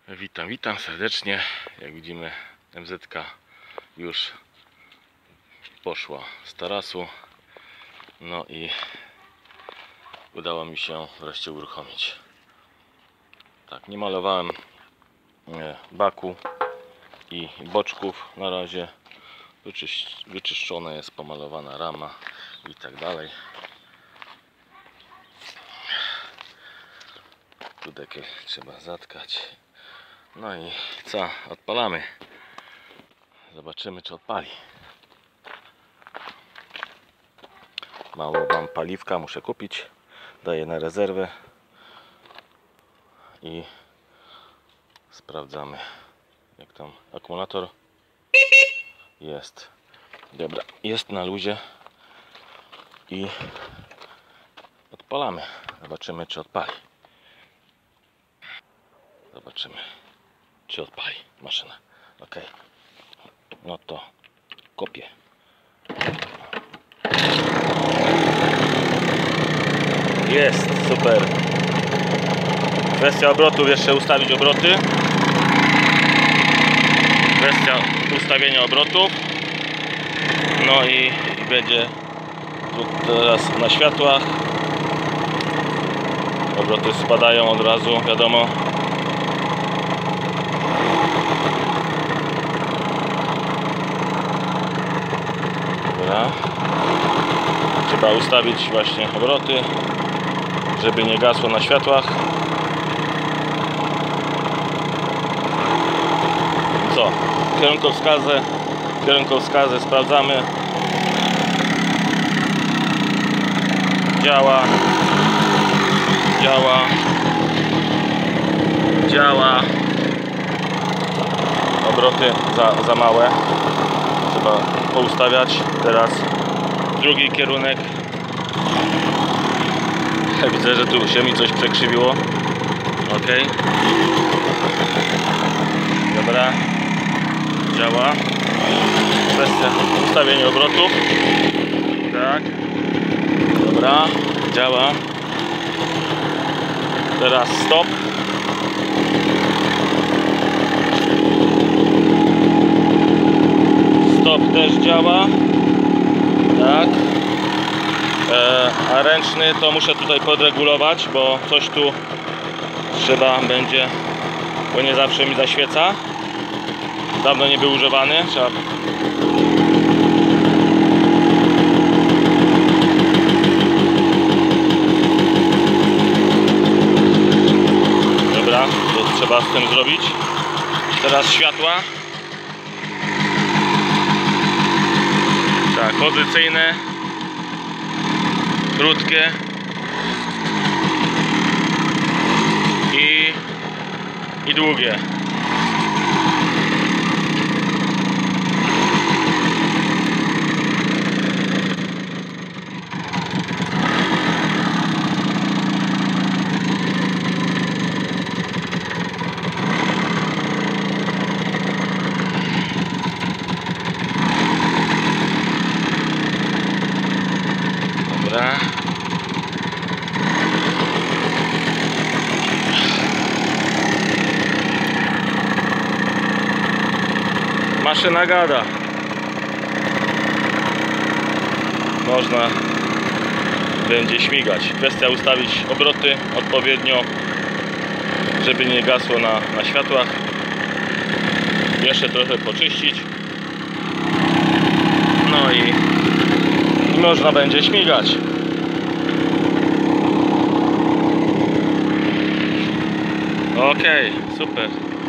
Witam serdecznie. Jak widzimy, MZ-ka już poszła z tarasu. No i udało mi się wreszcie uruchomić. Tak, nie malowałem baku i boczków na razie. Wyczyszczona jest, pomalowana rama i tak dalej. Tu dekiel trzeba zatkać. No i co? Odpalamy. Zobaczymy, czy odpali. Mało mam paliwka, muszę kupić. Daję na rezerwę. I sprawdzamy, jak tam akumulator jest. Dobra, jest na luzie. I odpalamy. Zobaczymy, czy odpali. Zobaczymy, czy odpali maszyna. Ok. No to kopię. Jest, super. Kwestia obrotów, jeszcze ustawić obroty. Kwestia ustawienia obrotów. No i będzie tu teraz na światłach. Obroty spadają od razu, wiadomo. Dobra. Trzeba ustawić właśnie obroty, żeby nie gasło na światłach. Co? Kierunkowskazę sprawdzamy. Działa. Obroty za małe. Trzeba poustawiać. Teraz drugi kierunek. Widzę, że tu się mi coś przekrzywiło. Ok. Dobra. Działa. Kwestia ustawienia obrotów. Tak. Dobra. Działa. Teraz stop. Stop też działa. Tak. A ręczny to muszę tutaj podregulować, bo coś tu trzeba będzie, bo nie zawsze mi zaświeca. Dawno nie był używany. Trzeba... Dobra, to trzeba z tym zrobić. Teraz światła. Tak, pozycyjne. Krótkie i długie. Dobra. Maszyna gada. Można będzie śmigać. Kwestia ustawić obroty odpowiednio, żeby nie gasło na światłach. Jeszcze trochę poczyścić. No i można będzie śmigać. Ok, super.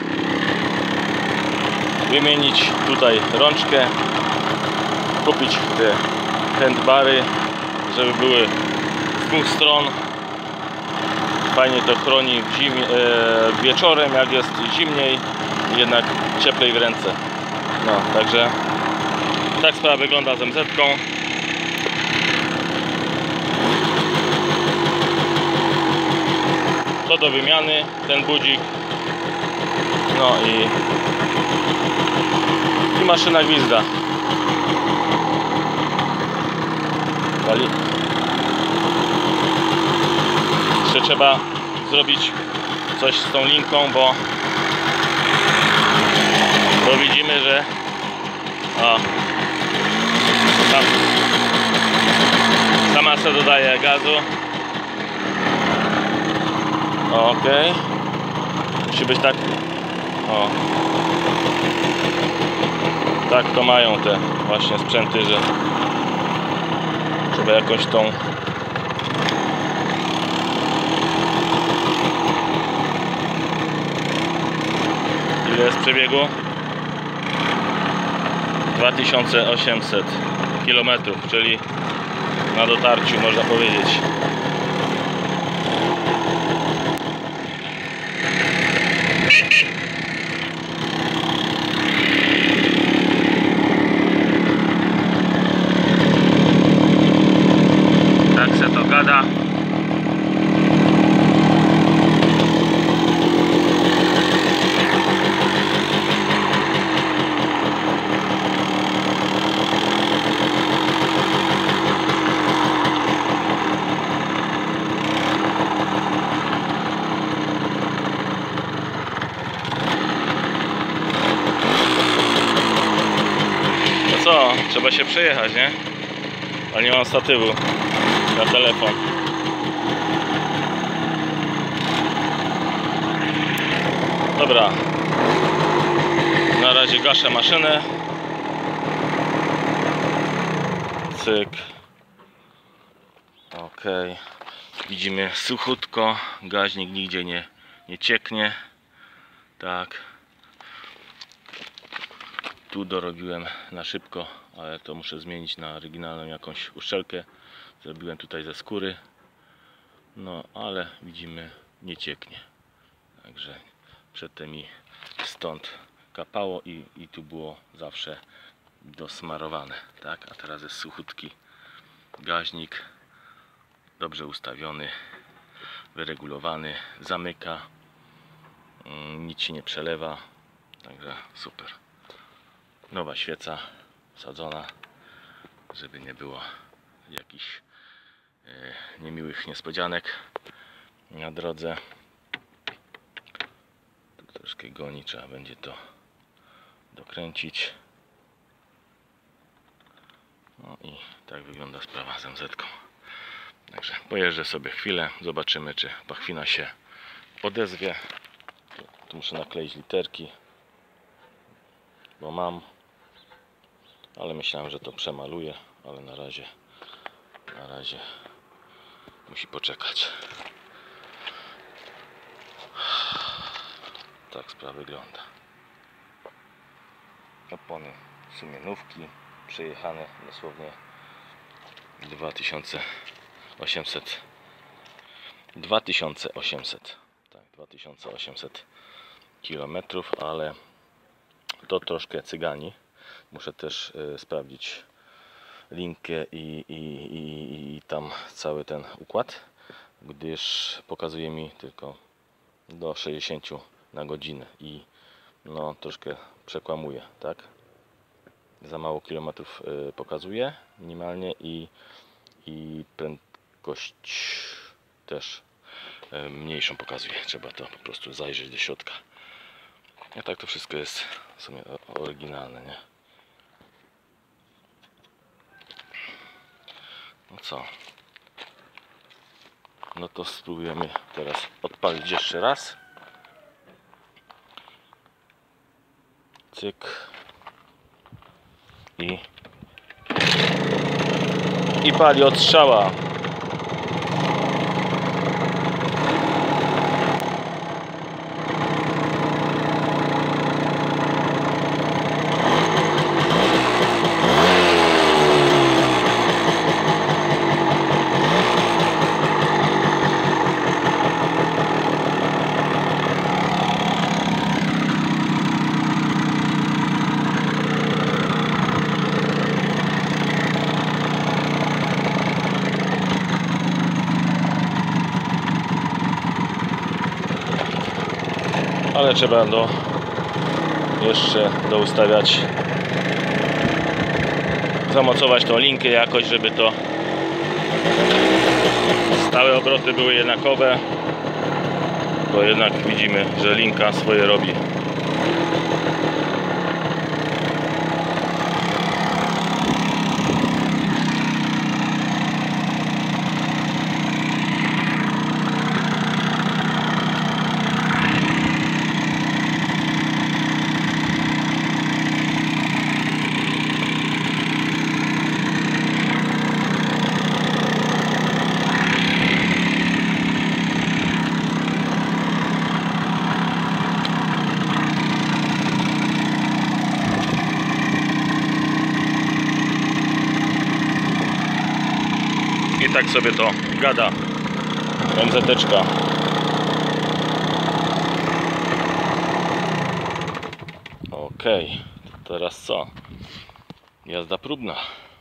Wymienić tutaj rączkę, kupić te handbary, żeby były z dwóch stron. Fajnie to chroni w zimie, wieczorem, jak jest zimniej, jednak cieplej w ręce. No, także tak sprawa wygląda z MZ-ką. To do wymiany ten budzik. No i maszyna gwizda. Jeszcze trzeba zrobić coś z tą linką, bo bo widzimy, że tam sama sobie dodaje gazu. Ok, musi być tak. Tak to mają te właśnie sprzęty, że trzeba jakoś tą ile jest przebiegu? 2800 km, czyli na dotarciu można powiedzieć. Tak se to gada. Co? Trzeba się przejechać, nie? Ale nie mam statywu na telefon. Dobra. Na razie gaszę maszynę. Cyk. Ok. Widzimy suchutko. Gaźnik nigdzie nie cieknie. Tak. Tu dorobiłem na szybko, ale to muszę zmienić na oryginalną jakąś uszczelkę. Zrobiłem tutaj ze skóry. No, ale widzimy, nie cieknie. Także przedtem mi stąd kapało i tu było zawsze dosmarowane. Tak, a teraz jest suchutki gaźnik. Dobrze ustawiony, wyregulowany, zamyka. Nic się nie przelewa. Także super. Nowa świeca wsadzona, żeby nie było jakichś niemiłych niespodzianek na drodze. Tu troszkę goni, trzeba będzie to dokręcić. No i tak wygląda sprawa z MZ-ką. Także pojeżdżę sobie chwilę, zobaczymy, czy pachwina się odezwie. Tu muszę nakleić literki, bo mam. Ale myślałem, że to przemaluję, ale na razie musi poczekać. Tak sprawa wygląda. Opony sumienówki przejechane dosłownie 2800 tak, 2800 km, ale to troszkę cygani. Muszę też sprawdzić linkę i tam cały ten układ, gdyż pokazuje mi tylko do 60 na godzinę i no troszkę przekłamuje, tak? Za mało kilometrów pokazuje minimalnie i prędkość też mniejszą pokazuje. Trzeba to po prostu zajrzeć do środka. A tak to wszystko jest w sumie oryginalne, nie? No co? No to spróbujemy teraz odpalić jeszcze raz. Cyk. I pali od strzała. Ale trzeba jeszcze doustawiać, zamocować tą linkę jakoś, żeby to stałe obroty były jednakowe, bo jednak widzimy, że linka swoje robi. tak sobie to gada MZ-teczka. Okej, to teraz co? Jazda próbna.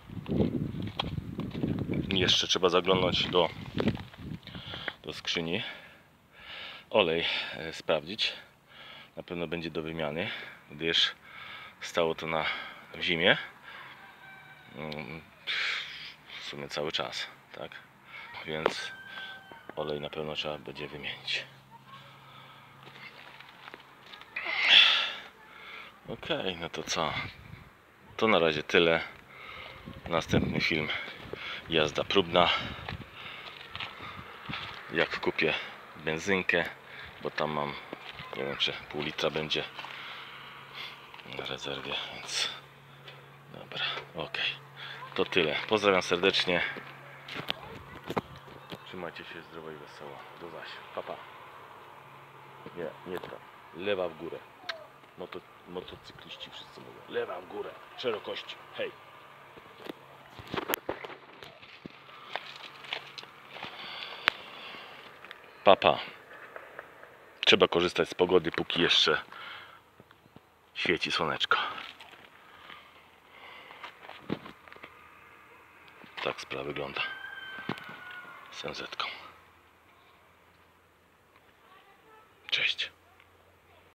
Jeszcze trzeba zaglądnąć do skrzyni. Olej sprawdzić. Na pewno będzie do wymiany, gdyż stało to w zimie. W sumie cały czas, tak? Więc olej na pewno trzeba będzie wymienić. Okej, no to co? To na razie tyle. Następny film, jazda próbna. Jak kupię benzynkę, bo tam mam, nie wiem, czy pół litra będzie na rezerwie, więc dobra, ok. To tyle. Pozdrawiam serdecznie. Trzymajcie się zdrowo i wesoło. Do zaś. Pa, pa. Nie to. Lewa w górę. Motocykliści wszyscy mówią. Lewa w górę. Szerokości. Hej. Pa. Trzeba korzystać z pogody, póki jeszcze świeci słoneczko. Tak sprawa wygląda z MZ-ką.